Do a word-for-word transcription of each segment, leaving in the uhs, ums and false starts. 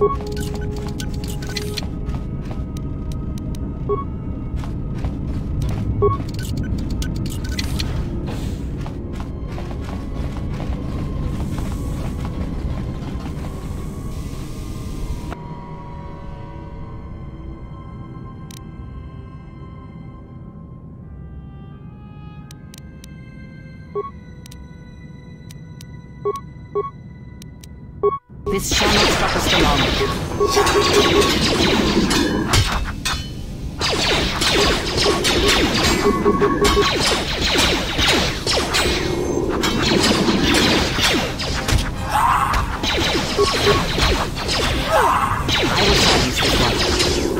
This shall not stop us for long. I will silence this one.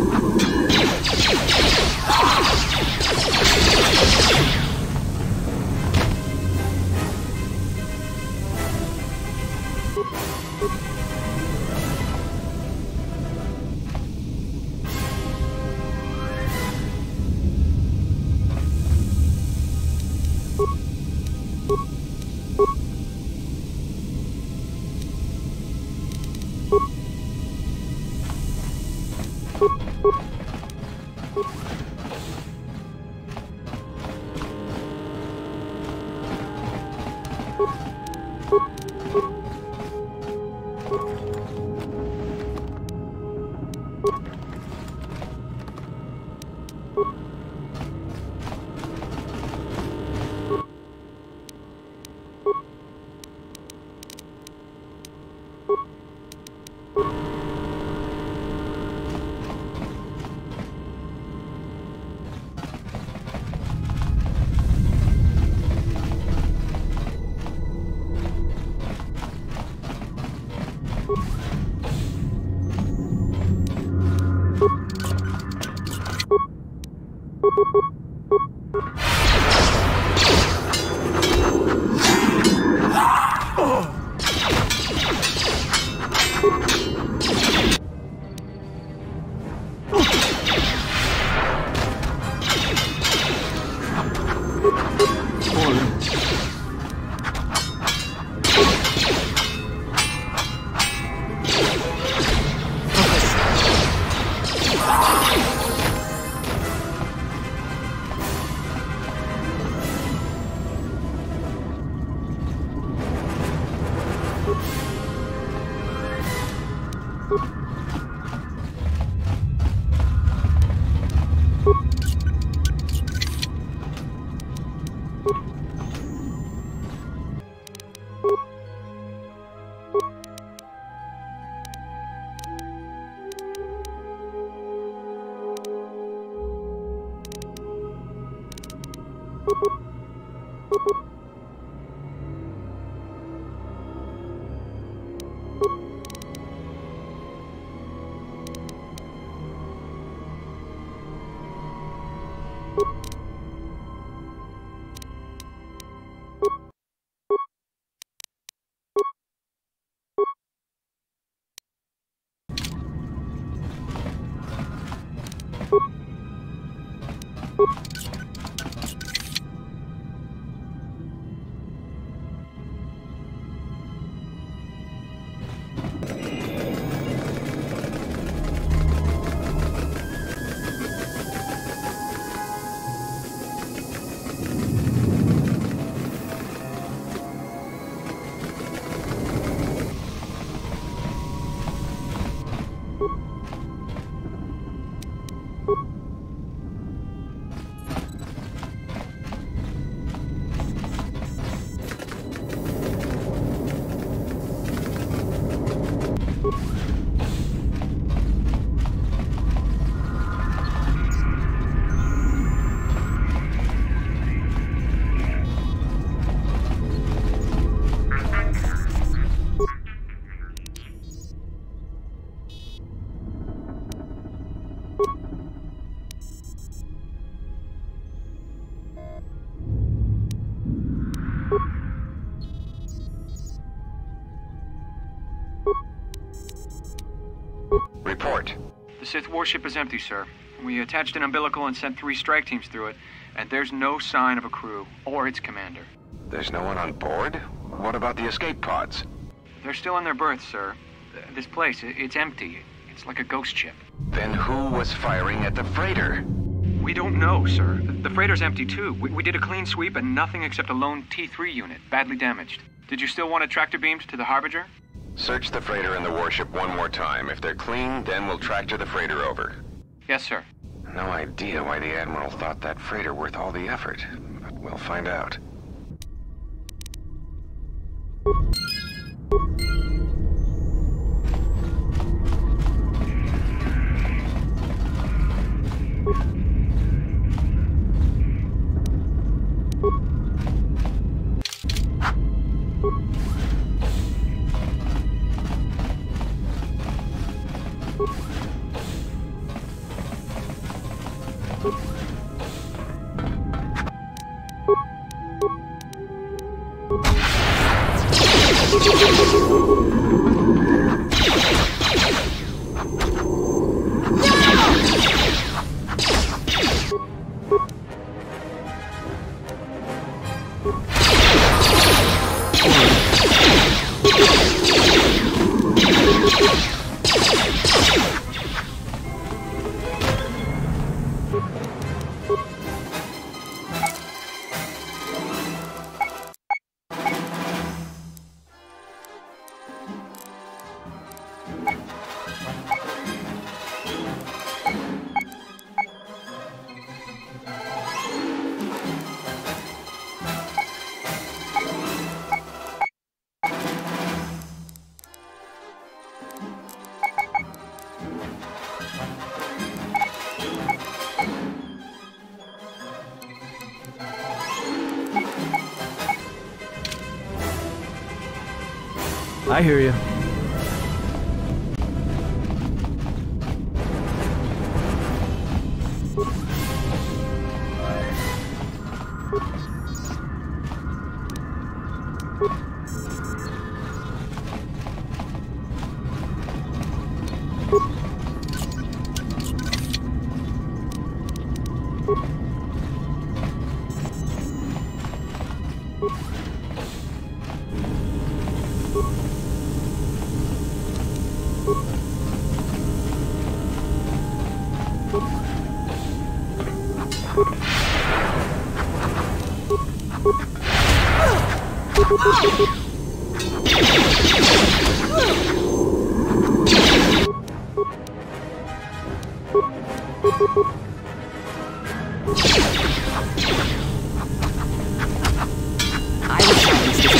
Report. The Sith warship is empty, sir. We attached an umbilical and sent three strike teams through it, and there's no sign of a crew, or its commander. There's no one on board? What about the escape pods? They're still in their berths, sir. This place, i- it's empty. It's like a ghost ship. Then who was firing at the freighter? We don't know, sir. The freighter's empty too. We, we did a clean sweep and nothing except a lone T three unit, badly damaged. Did you still want a tractor beamed to the Harbinger? Search the freighter and the warship one more time. If they're clean, then we'll tractor the freighter over. Yes, sir. No idea why the Admiral thought that freighter worth all the effort, but we'll find out. I hear you. I will silence this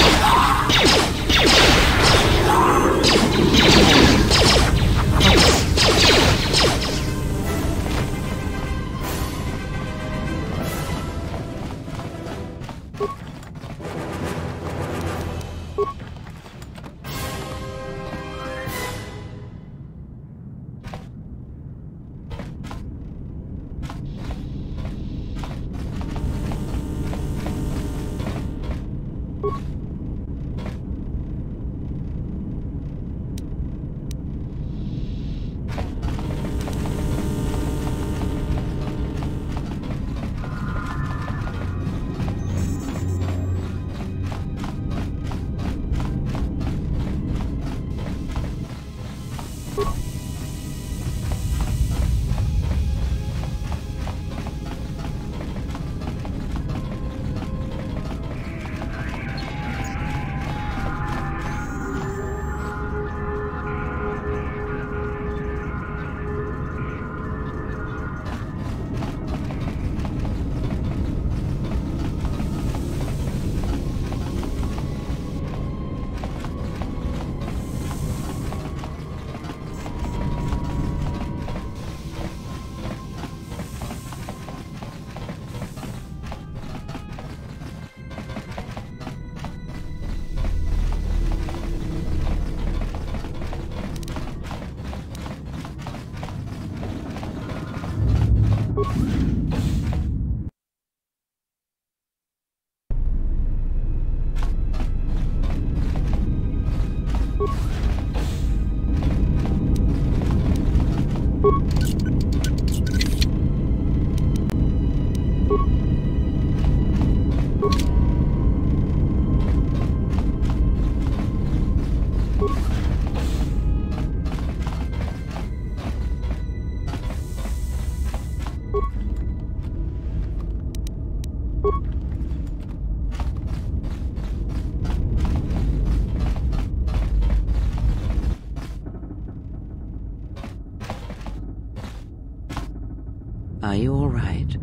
Are you all right?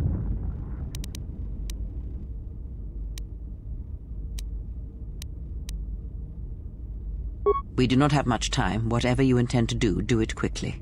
We do not have much time. Whatever you intend to do, do it quickly.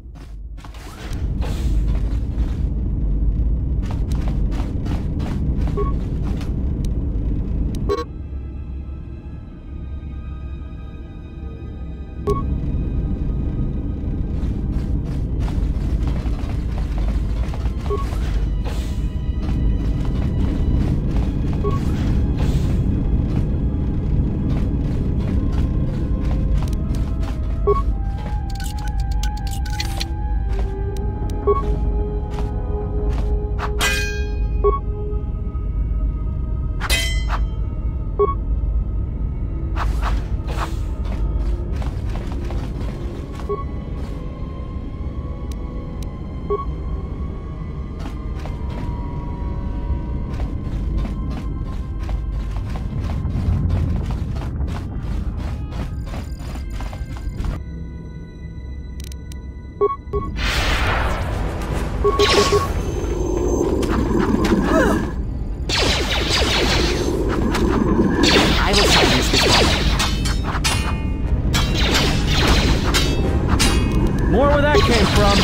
I will silence this one. More where that came from.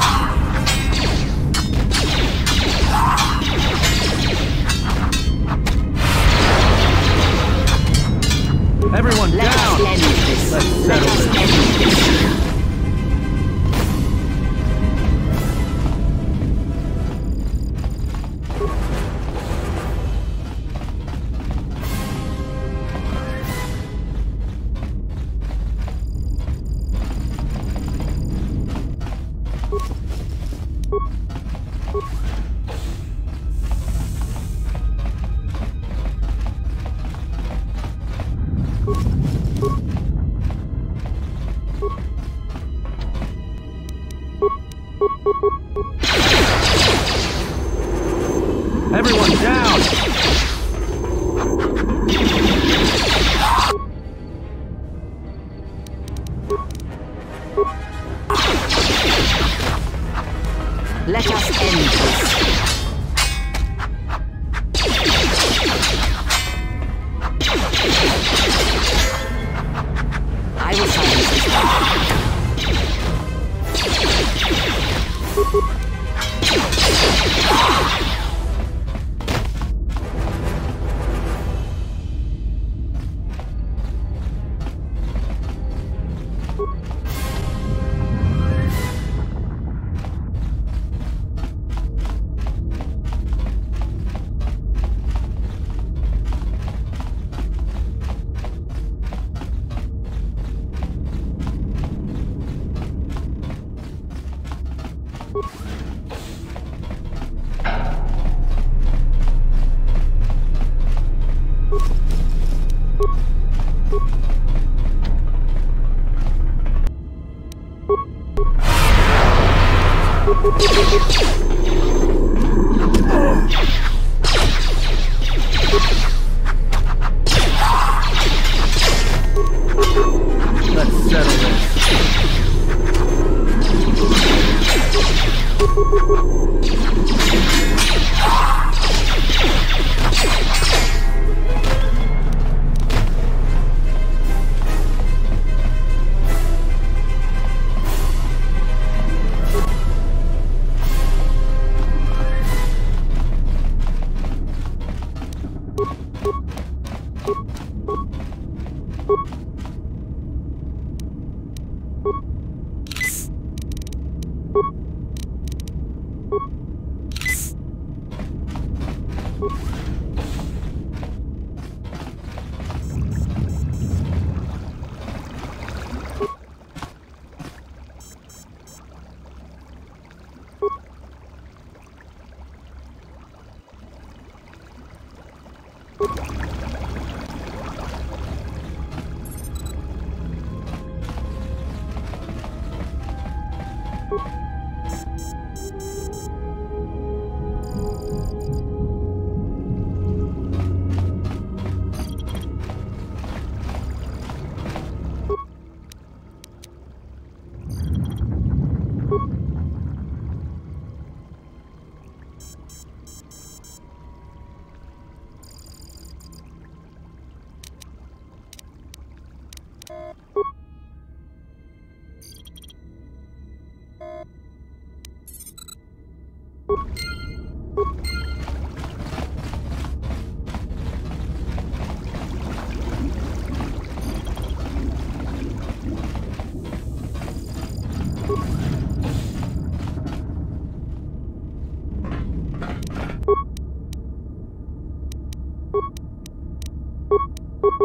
Everyone Let down! us end this. Let's Let settle us this. end this. Everyone down! Let us end this. I will silence this one. Let's settle this.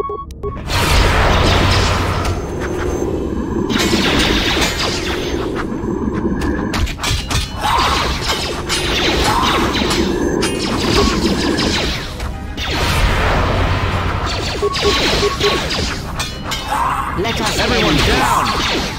Let us Everyone down!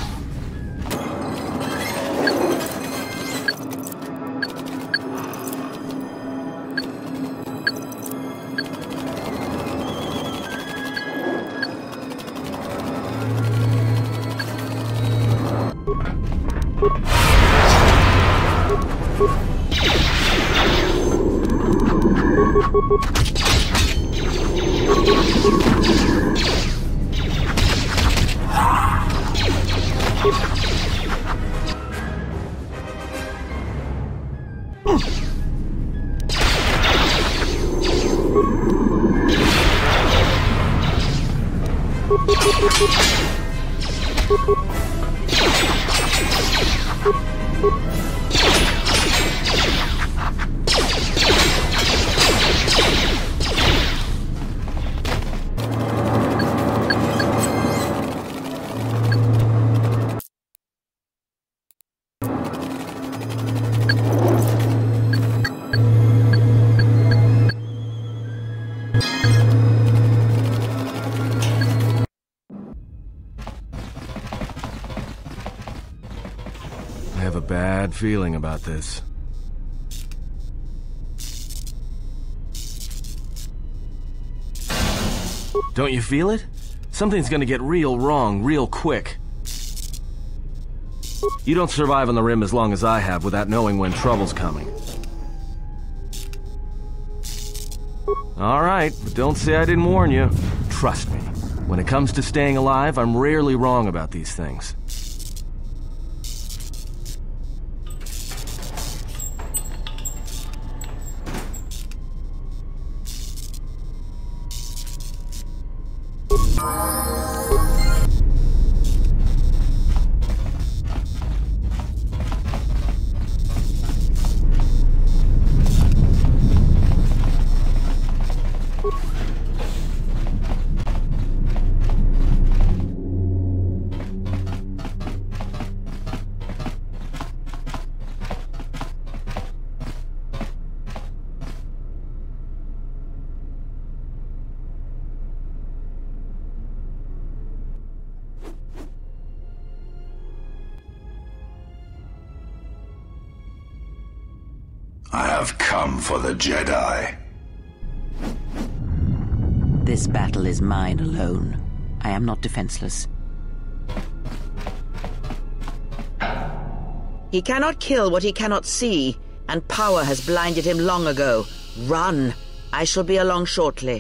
I have a bad feeling about this. Don't you feel it? Something's gonna get real wrong real quick. You don't survive on the Rim as long as I have without knowing when trouble's coming. Alright, but don't say I didn't warn you. Trust me, when it comes to staying alive, I'm rarely wrong about these things. I have come for the Jedi. This battle is mine alone. I am not defenseless. He cannot kill what he cannot see, and power has blinded him long ago. Run! I shall be along shortly.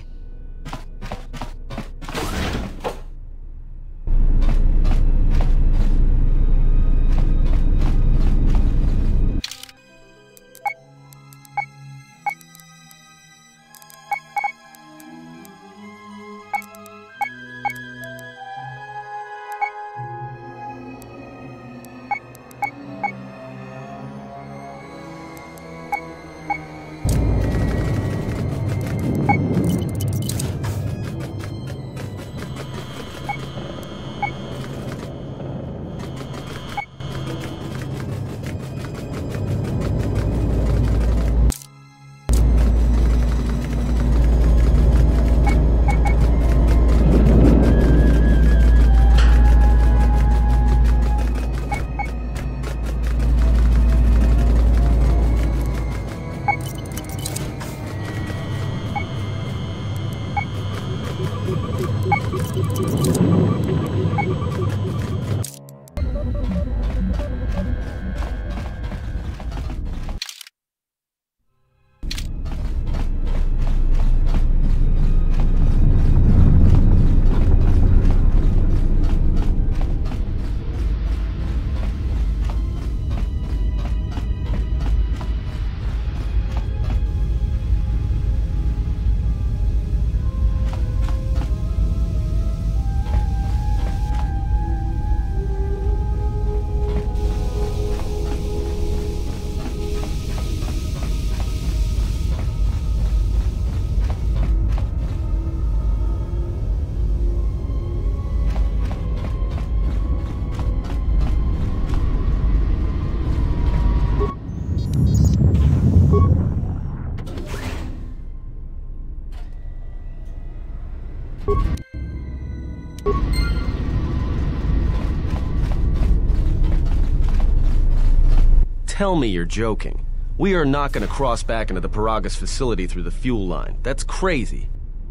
tell me you're joking. We are not going to cross back into the Paragas facility through the fuel line. That's crazy.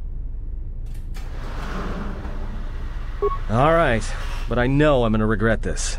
All right, but I know I'm going to regret this.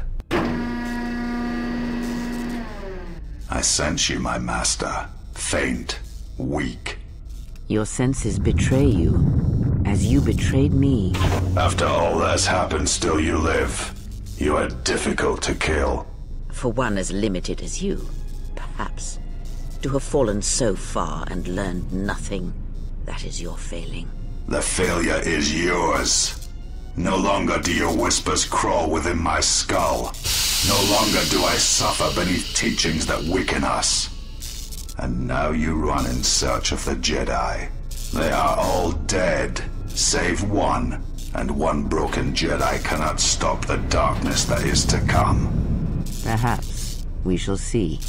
I sense you, my master. Faint, weak. Your senses betray you, as you betrayed me. After all that's happened, still you live. You are difficult to kill. For one as limited as you, perhaps. To have fallen so far and learned nothing, that is your failing. The failure is yours. No longer do your whispers crawl within my skull. No longer do I suffer beneath teachings that weaken us. And now you run in search of the Jedi. They are all dead, save one. And one broken Jedi cannot stop the darkness that is to come. Perhaps. We shall see.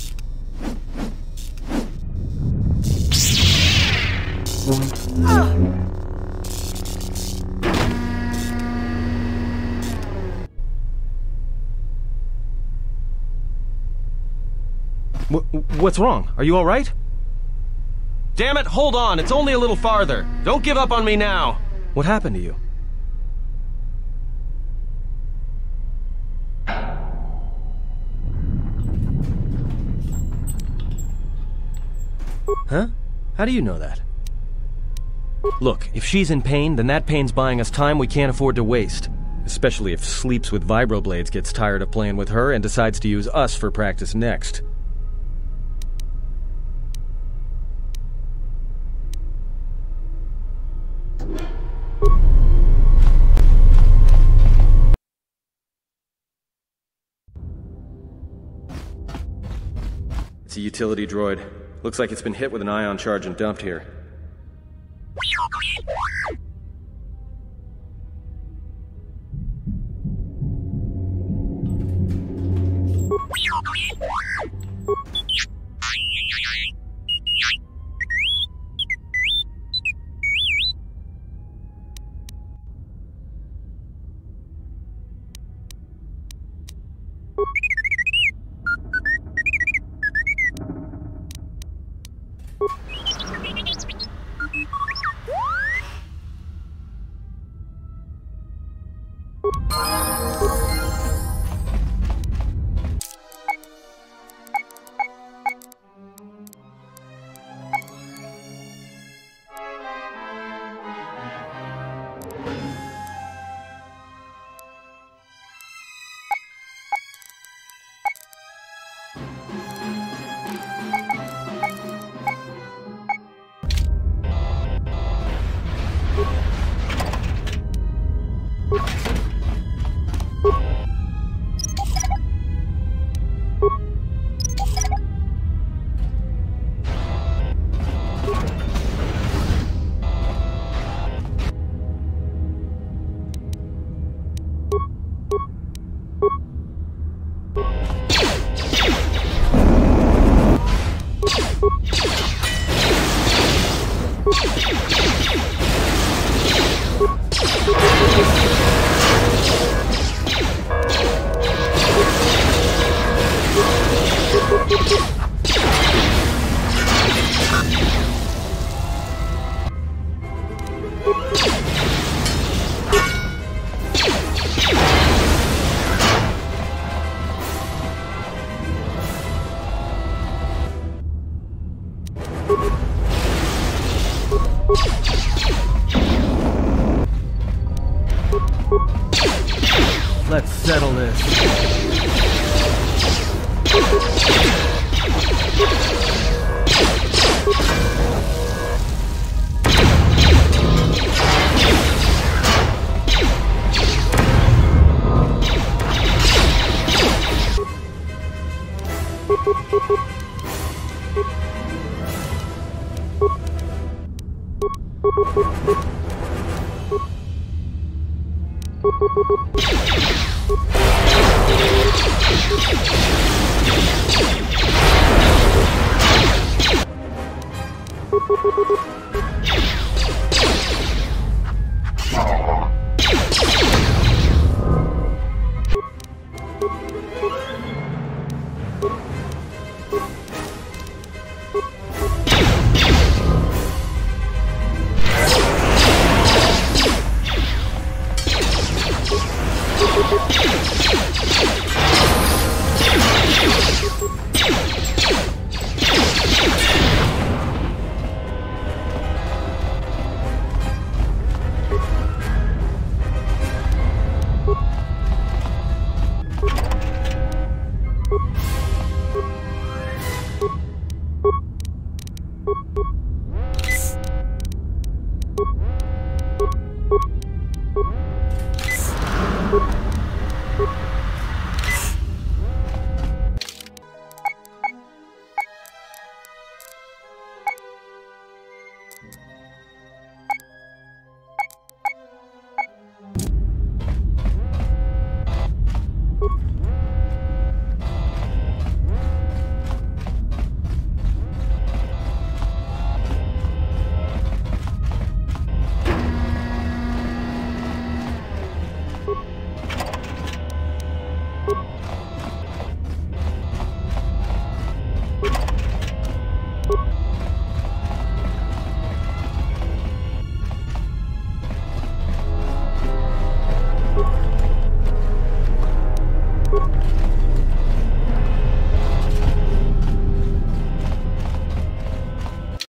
Wh- what's wrong? Are you all right? Damn it, hold on. It's only a little farther. Don't give up on me now. What happened to you? Huh? How do you know that? Look, if she's in pain, then that pain's buying us time we can't afford to waste. Especially if Sleeps with Vibroblades gets tired of playing with her and decides to use us for practice next. It's a utility droid. Looks like it's been hit with an ion charge and dumped here. Let's settle this.